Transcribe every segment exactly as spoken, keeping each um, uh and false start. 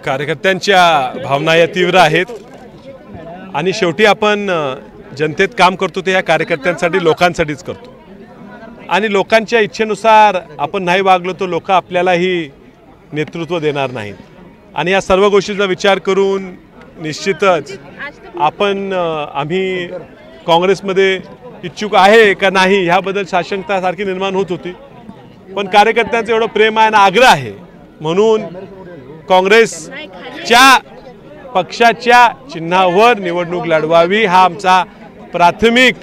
कार्यकर्त्यांच्या भावना या तीव्र आहेत आणि शेवटी आपण जनतेत काम करतो ते या कार्यकर्त्यांसाठी लोकांसाठीच करतो आणि लोकांच्या इच्छेनुसार आपण नाही वागलो तर लोक आपल्यालाही नेतृत्व देणार नाहीत आणि या सर्व गोष्टींचा विचार करून निश्चितच आपण आम्ही काँग्रेसमध्ये इच्छुक आहे का नाही ह्याबद्दल साशंकता सारखी निर्माण होत होती, पण कार्यकर्त्यांचं एवढं प्रेम आहे आणि आग्रह आहे म्हणून काँग्रेसच्या पक्षाच्या चिन्हावर निवडणूक लढवावी हा आमचा प्राथमिक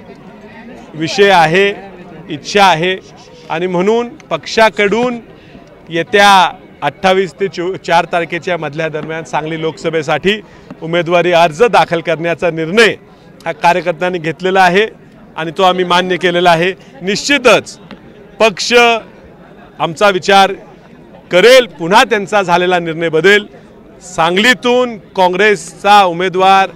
विषय आहे, इच्छा आहे आणि म्हणून पक्षाकडून येत्या अठ्ठावीस ते चो चार तारखेच्या मधल्या दरम्यान सांगली लोकसभेसाठी उमेदवारी अर्ज दाखल करण्याचा निर्णय हा कार्यकर्त्यांनी घेतलेला आहे आणि तो आम्ही मान्य केलेला आहे। निश्चितच पक्ष आमचा विचार करेल, पुन्हा त्यांचा झालेला निर्णय बदलेल। सांगलीतून काँग्रेसचा उमेदवार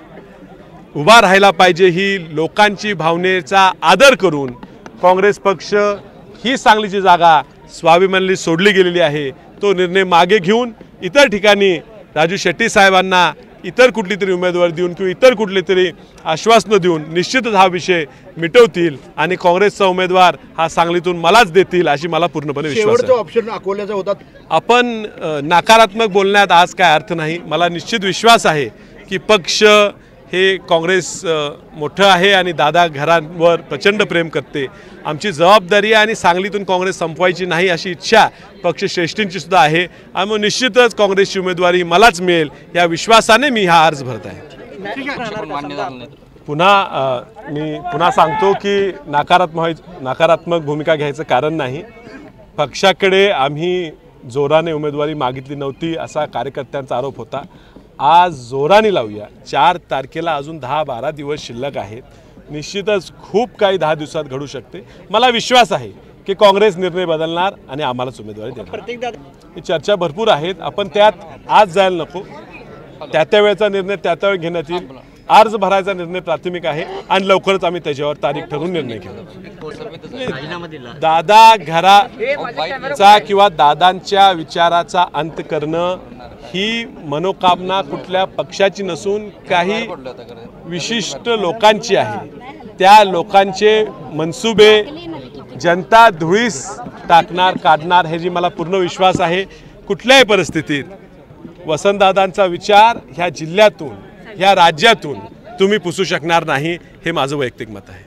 उभा राहायला पाहिजे ही लोकांची भावनेचा आदर करून काँग्रेस पक्ष ही सांगलीची जागा स्वाभिमानाने सोडली गेलेली आहे तो निर्णय मागे घेऊन इतर ठिकाणी राजू शेट्टी साहेबांना इतर कुठली तरी उमेदवारी देऊन किंवा इतर कुठले तरी आश्वासनं देऊन निश्चितच हा विषय मिटवतील आणि काँग्रेसचा उमेदवार हा सांगलीतून मलाच देतील अशी मला पूर्णपणे विश्वास आहे। ऑप्शन अकोल्याचा होता, आपण नकारात्मक बोलण्यात आज काय अर्थ नाही। मला निश्चित विश्वास आहे की पक्ष हे काँग्रेस मोठं आहे आणि दादा घरांवर प्रचंड प्रेम करते। आमची जबाबदारी आहे आणि सांगलीतून काँग्रेस संपवायची नाही अशी इच्छा पक्ष श्रेष्ठींची सुद्धा आहे आणि मग निश्चितच काँग्रेसची उमेदवारी मलाच मिळेल या विश्वासाने मी हा अर्ज भरत आहे। पुन्हा मी पुन्हा सांगतो की नकारात्मक नकारात्मक भूमिका घ्यायचं कारण नाही। पक्षाकडे आम्ही जोराने उमेदवारी मागितली नव्हती असा कार्यकर्त्यांचा आरोप होता। आज जोराने लावूया, चार तारखेला अजून दहा बारा दिवस शिल्लक आहेत, निश्चितच खूप काही दहा दिवसात घडू शकते। मला विश्वास आहे की काँग्रेस निर्णय बदलणार आणि आम्हालाच उमेदवारी देणार। ही चर्चा भरपूर आहेत, आपण त्यात आज जायला नको, त्या त्या वेळेचा निर्णय त्या त्या वेळी घेण्यात येईल। अर्ज भरायचा निर्णय प्राथमिक आहे आणि लवकरच आम्ही त्याच्यावर तारीख ठरवून निर्णय घेऊ। दादा घराचा किंवा दादांच्या विचाराचा अंत करणं ही मनोकामना कुठल्या पक्षाची नसून काही विशिष्ट लोकांची आहे। त्या लोकांचे मनसुबे जनता धुळीस टाकणार काढणार हे जी मला पूर्ण विश्वास आहे। कुठल्याही परिस्थितीत वसंतदादांचा विचार ह्या जिल्ह्यातून ह्या राज्यातून तुम्ही पुसू शकणार नाही हे माझं वैयक्तिक मत आहे।